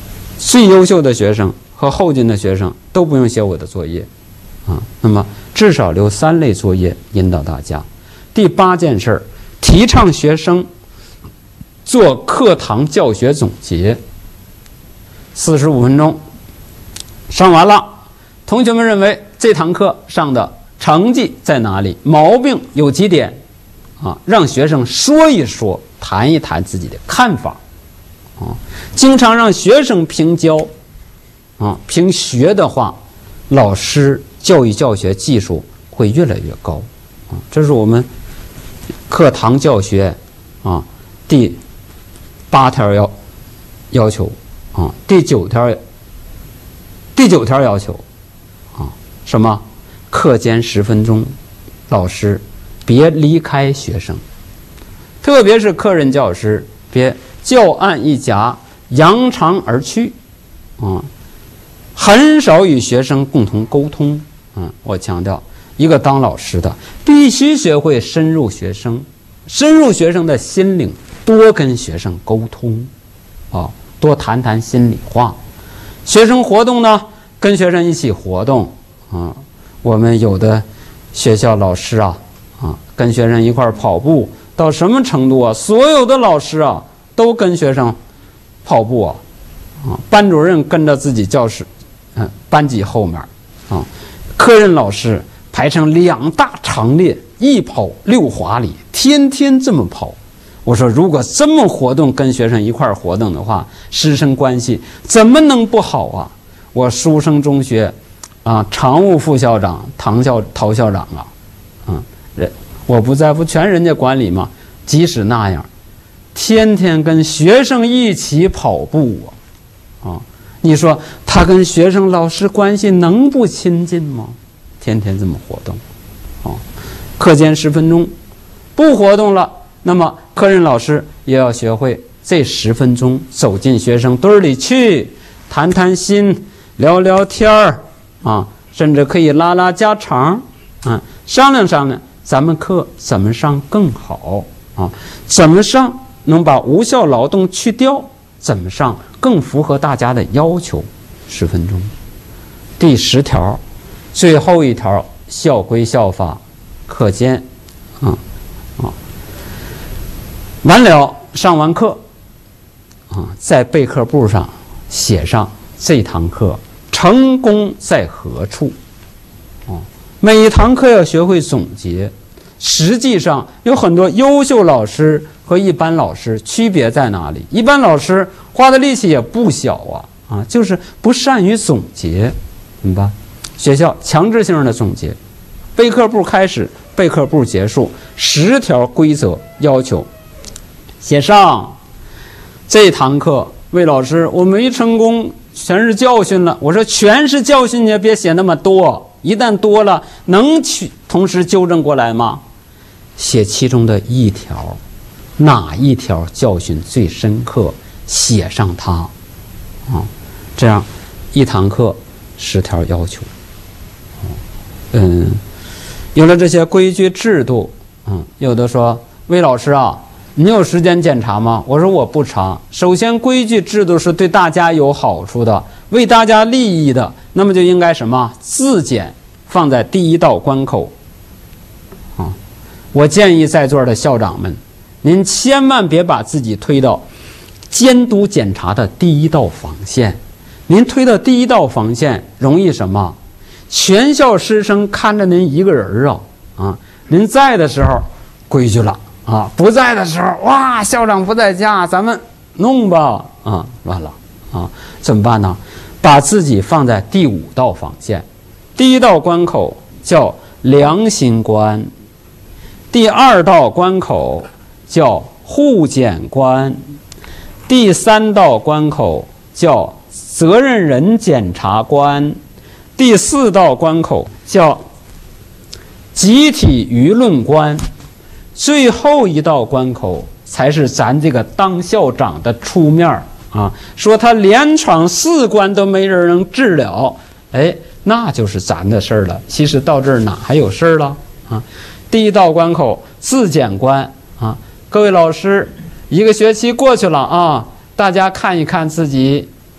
最优秀的学生和后进的学生都不用写我的作业啊。那么至少留三类作业引导大家。第八件事儿，提倡学生做课堂教学总结。四十五分钟上完了，同学们认为这堂课上的成绩在哪里？毛病有几点？啊，让学生说一说，谈一谈自己的看法。啊，经常让学生评教，啊，评学的话，老师教育教学技术会越来越高。啊，这是我们课堂教学啊第八条要要求啊，第九条第九条要求啊，什么？课间十分钟，老师别离开学生，特别是科任教师，别教案一夹，扬长而去，啊，很少与学生共同沟通。嗯，我强调，一个当老师的必须学会深入学生，深入学生的心灵，多跟学生沟通，啊，多谈谈心里话。学生活动呢，跟学生一起活动，啊，我们有的学校老师啊，啊，跟学生一块跑步，到什么程度啊？所有的老师啊，都跟学生跑步啊，啊，班主任跟着自己教室，嗯、啊，班级后面，啊，科任老师排成两大长列，一跑六华里，天天这么跑。我说，如果这么活动，跟学生一块活动的话，师生关系怎么能不好啊？我书生中学啊，常务副校长唐校陶校长啊，嗯，人我不在乎全人家管理嘛，即使那样，天天跟学生一起跑步啊，啊，你说他跟学生老师关系能不亲近吗？天天这么活动，啊，课间十分钟不活动了，那么科任老师也要学会这十分钟走进学生堆里去，谈谈心，聊聊天儿啊，甚至可以拉拉家常啊，商量商量咱们课怎么上更好啊，怎么上能把无效劳动去掉，怎么上更符合大家的要求。十分钟。第十条，最后一条，校规校法，课间啊啊，完了上完课啊，在备课簿上写上这堂课成功在何处啊，每一堂课要学会总结。实际上有很多优秀老师和一般老师区别在哪里？一般老师花的力气也不小啊，啊，就是不善于总结，明白？学校强制性的总结，备课簿开始，备课簿结束，十条规则要求写上。这堂课魏老师，我没成功，全是教训了。我说全是教训，你也别写那么多，一旦多了，能去同时纠正过来吗？写其中的一条，哪一条教训最深刻，写上它，啊，这样一堂课十条要求，嗯，有了这些规矩制度，嗯，有的说魏老师啊，你有时间检查吗？我说我不查。首先，规矩制度是对大家有好处的，为大家利益的，那么就应该什么？自检放在第一道关口。啊，我建议在座的校长们，您千万别把自己推到监督检查的第一道防线。您推到第一道防线，容易什么？全校师生看着您一个人啊啊！您在的时候规矩了。啊，不在的时候，哇，校长不在家，咱们弄吧，啊，完了，啊，怎么办呢？把自己放在第五道防线，第一道关口叫良心关，第二道关口叫互检关，第三道关口叫责任人检察关，第四道关口叫集体舆论关。最后一道关口才是咱这个当校长的出面啊，说他连闯四关都没人能治了，哎，那就是咱的事儿了。其实到这儿哪还有事儿了啊？第一道关口自检关啊，各位老师，一个学期过去了啊，大家看一看自己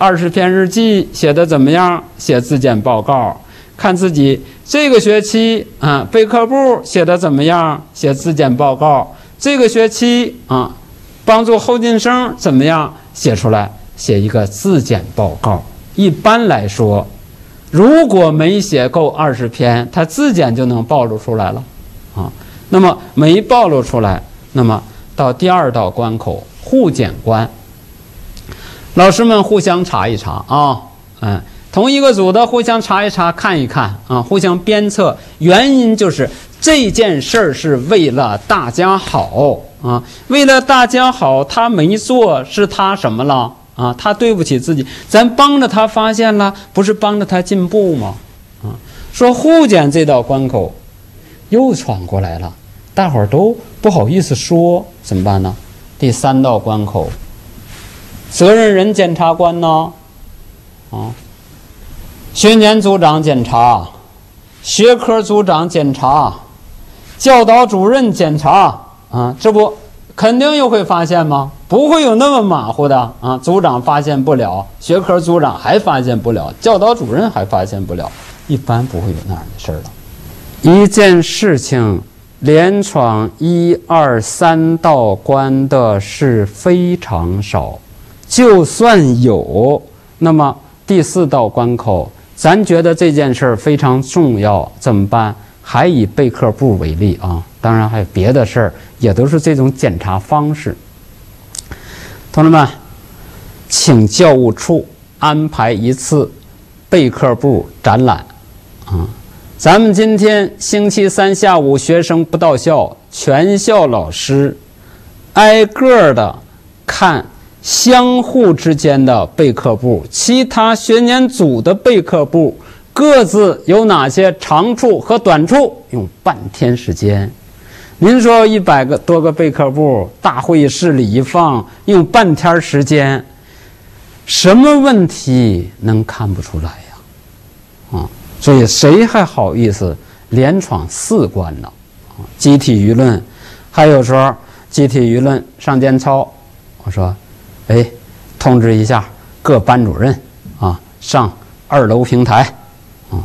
二十篇日记写的怎么样？写自检报告。看自己这个学期啊，备课簿写的怎么样？写自检报告。这个学期啊，帮助后进生怎么样？写出来，写一个自检报告。一般来说，如果没写够二十篇，他自检就能暴露出来了啊。那么没暴露出来，那么到第二道关口互检关，老师们互相查一查啊，嗯，同一个组的互相查一查，看一看啊，互相鞭策。原因就是这件事儿是为了大家好啊，为了大家好，他没做是他什么了啊？他对不起自己，咱帮着他发现了，不是帮着他进步吗？啊，说互检这道关口又闯过来了。大伙儿都不好意思说，怎么办呢？第三道关口，责任人检察官呢？啊，学年组长检查，学科组长检查，教导主任检查啊，这不肯定又会发现吗？不会有那么马虎的啊！组长发现不了，学科组长还发现不了，教导主任还发现不了，一般不会有那样的事儿了。一件事情连闯一二三道关的是非常少，就算有，那么第四道关口，咱觉得这件事儿非常重要，怎么办？还以备课簿为例啊，当然还有别的事儿，也都是这种检查方式。同志们，请教务处安排一次备课簿展览啊。咱们今天星期三下午，学生不到校，全校老师挨个的看相互之间的备课簿，其他学年组的备课簿各自有哪些长处和短处，用半天时间。您说一百个多个备课簿，大会议室里一放，用半天时间，什么问题能看不出来呀？啊！所以谁还好意思连闯四关呢？啊，集体舆论，还有时候集体舆论上监操，我说，哎，通知一下各班主任啊，上二楼平台啊。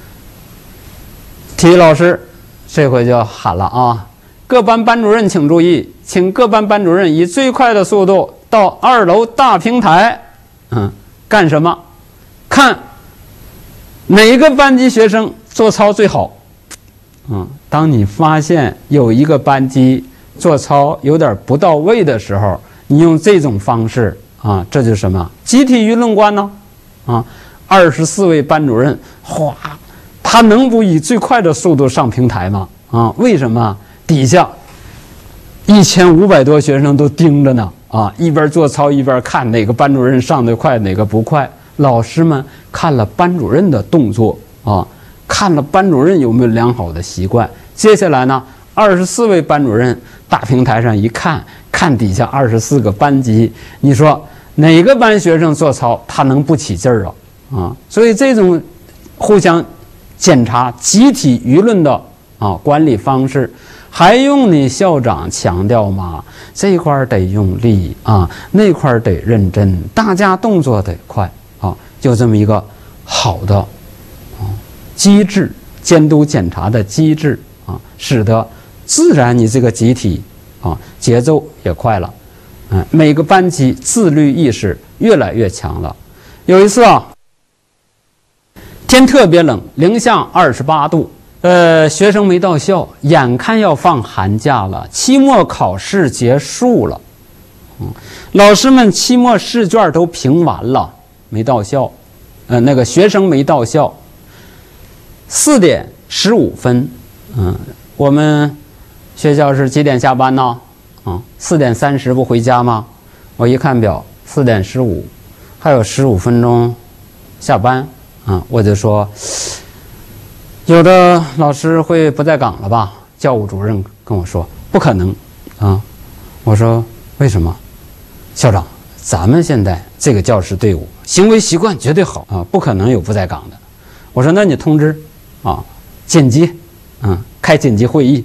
体育老师这回就喊了啊，各班班主任请注意，请各班班主任以最快的速度到二楼大平台，嗯，干什么？看哪个班级学生做操最好？嗯，当你发现有一个班级做操有点不到位的时候，你用这种方式啊，这就是什么？集体舆论关呢？啊，二十四位班主任，哗，他能不以最快的速度上平台吗？啊，为什么？底下一千五百多学生都盯着呢，啊，一边做操一边看哪个班主任上得快，哪个不快。老师们看了班主任的动作啊，看了班主任有没有良好的习惯。接下来呢，二十四位班主任大平台上一看，看底下二十四个班级，你说哪个班学生做操他能不起劲儿啊？啊，所以这种互相检查、集体舆论的啊管理方式，还用你校长强调吗？这块得用力啊，那块得认真，大家动作得快。啊，就这么一个好的啊机制，监督检查的机制啊，使得自然你这个集体啊节奏也快了，嗯，每个班级自律意识越来越强了。有一次啊，天特别冷，零下二十八度，呃，学生没到校，眼看要放寒假了，期末考试结束了，嗯，老师们期末试卷都评完了。没到校，呃，那个学生没到校。四点十五分，嗯，我们学校是几点下班呢？啊，四点三十不回家吗？我一看表，四点十五，还有十五分钟下班，啊，我就说，有的老师会不在岗了吧？教务主任跟我说，不可能，啊，我说为什么？校长，咱们现在这个教师队伍行为习惯绝对好啊，不可能有不在岗的。我说那你通知啊，紧急，嗯，开紧急会议，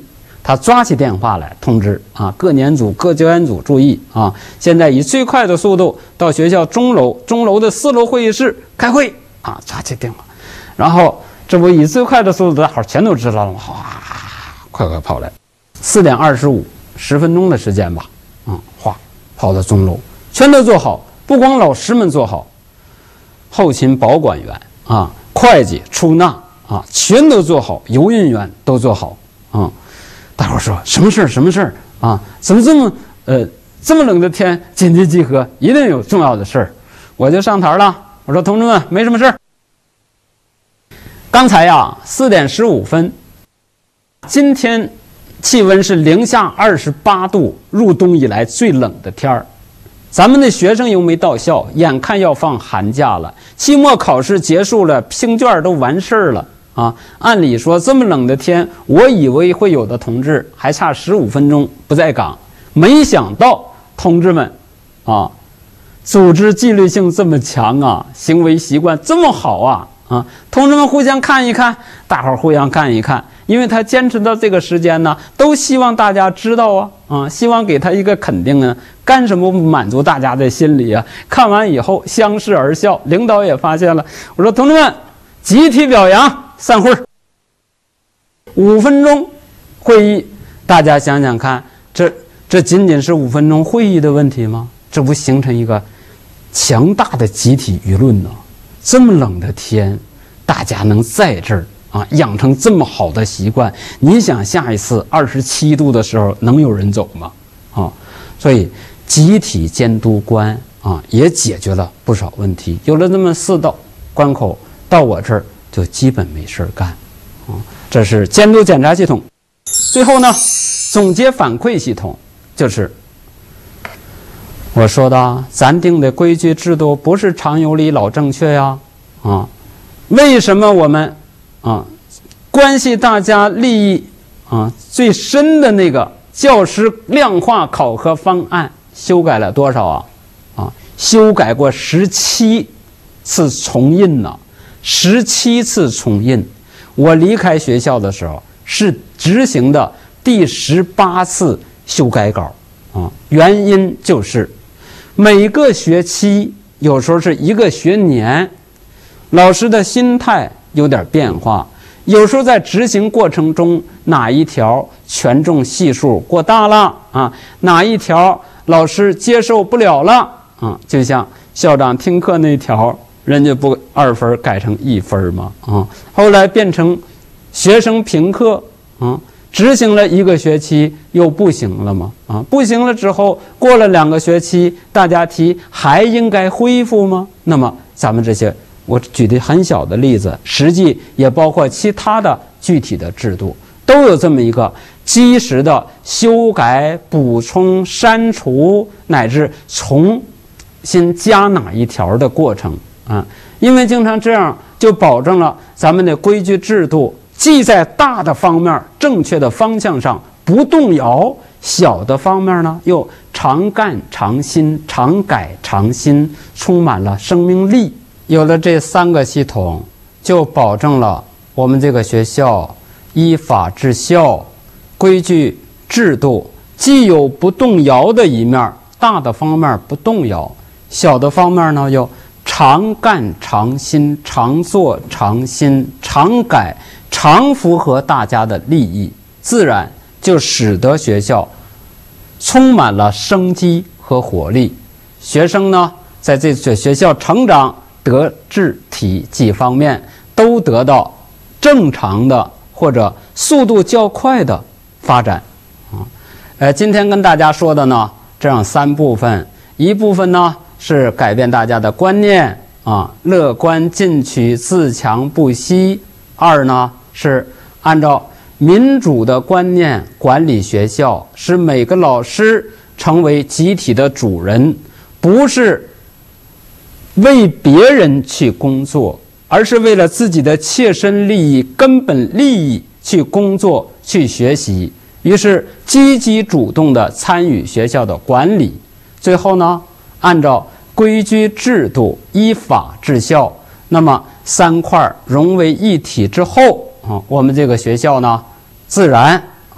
他抓起电话来通知啊，各年组、各教研组注意啊！现在以最快的速度到学校钟楼，钟楼的四楼会议室开会啊！抓起电话，然后这不以最快的速度，大伙全都知道了吗？哗，快快跑来，四点二十五，十分钟的时间吧，啊，哗，跑到钟楼，全都做好，不光老师们做好，后勤保管员啊、会计、出纳啊，全都做好，油印员都做好啊！大伙说什么事儿？什么事儿啊？怎么这么呃这么冷的天紧急集合？一定有重要的事儿。我就上台了，我说同志们，没什么事儿。刚才呀，四点十五分，今天气温是零下二十八度，入冬以来最冷的天儿。咱们的学生又没到校，眼看要放寒假了，期末考试结束了，评卷都完事儿了。啊，按理说这么冷的天，我以为会有的同志还差十五分钟不在岗，没想到同志们，啊，组织纪律性这么强啊，行为习惯这么好啊，啊，同志们互相看一看，大伙儿互相看一看，因为他坚持到这个时间呢，都希望大家知道啊，啊，希望给他一个肯定啊，干什么不满足大家的心理啊？看完以后相视而笑，领导也发现了，我说同志们，集体表扬。散会儿，五分钟会议，大家想想看，这这仅仅是五分钟会议的问题吗？这不形成一个强大的集体舆论呢？这么冷的天，大家能在这儿啊养成这么好的习惯，你想下一次二十七度的时候能有人走吗？啊，所以集体监督关啊也解决了不少问题。有了这么四道关口，到我这儿就基本没事干，啊，这是监督检查系统。最后呢，总结反馈系统，就是我说的，咱定的规矩制度不是常有理老正确呀，啊，为什么我们啊关系大家利益啊最深的那个教师量化考核方案修改了多少啊？啊，修改过十七次重印呢。十七次重印，我离开学校的时候是执行的第十八次修改稿啊。原因就是每个学期，有时候是一个学年，老师的心态有点变化，有时候在执行过程中哪一条权重系数过大了啊，哪一条老师接受不了了啊，就像校长听课那条。人家不二分改成一分吗？啊，后来变成学生评课啊，执行了一个学期又不行了吗？啊，不行了之后，过了两个学期，大家提还应该恢复吗？那么咱们这些我举的很小的例子，实际也包括其他的具体的制度，都有这么一个及时的修改、补充、删除乃至重新加哪一条的过程。啊，因为经常这样，就保证了咱们的规矩制度既在大的方面正确的方向上不动摇，小的方面呢又常干常新、常改常新，充满了生命力。有了这三个系统，就保证了我们这个学校依法治校，规矩制度既有不动摇的一面，大的方面不动摇，小的方面呢又常干常新，常做常新，常改常符合大家的利益，自然就使得学校充满了生机和活力。学生呢，在这所学校成长德智体几方面都得到正常的或者速度较快的发展。啊，呃，今天跟大家说的呢，这样三部分，一部分呢。是改变大家的观念啊，乐观进取，自强不息。二呢是按照民主的观念管理学校，使每个老师成为集体的主人，不是为别人去工作，而是为了自己的切身利益、根本利益去工作、去学习。于是积极主动地参与学校的管理。最后呢，按照规矩制度依法治校，那么三块融为一体之后啊，我们这个学校呢，自然啊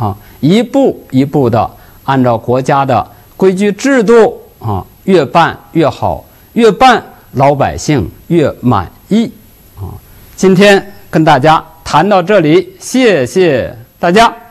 一步一步的按照国家的规矩制度啊，越办越好，越办老百姓越满意啊。今天跟大家谈到这里，谢谢大家。